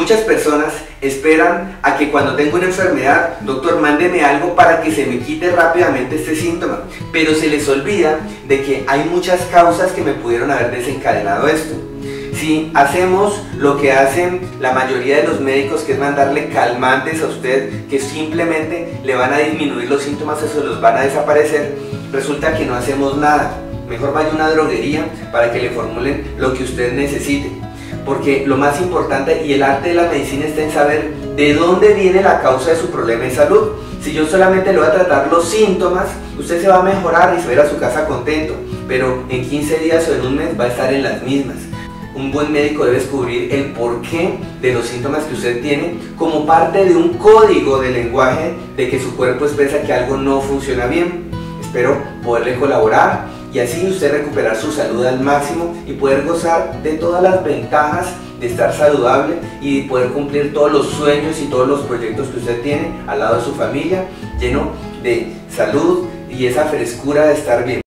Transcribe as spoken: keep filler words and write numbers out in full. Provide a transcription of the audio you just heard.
Muchas personas esperan a que cuando tengo una enfermedad, doctor, mándeme algo para que se me quite rápidamente este síntoma, pero se les olvida de que hay muchas causas que me pudieron haber desencadenado esto. Si hacemos lo que hacen la mayoría de los médicos, que es mandarle calmantes a usted que simplemente le van a disminuir los síntomas o se los van a desaparecer, resulta que no hacemos nada. Mejor vaya a una droguería para que le formulen lo que usted necesite. Porque lo más importante y el arte de la medicina está en saber de dónde viene la causa de su problema de salud. Si yo solamente le voy a tratar los síntomas, usted se va a mejorar y se va a ir a su casa contento, pero en quince días o en un mes va a estar en las mismas. Un buen médico debe descubrir el porqué de los síntomas que usted tiene como parte de un código de lenguaje de que su cuerpo expresa que algo no funciona bien. Espero poderle colaborar y así usted recuperar su salud al máximo y poder gozar de todas las ventajas de estar saludable y poder cumplir todos los sueños y todos los proyectos que usted tiene al lado de su familia, lleno de salud y esa frescura de estar bien.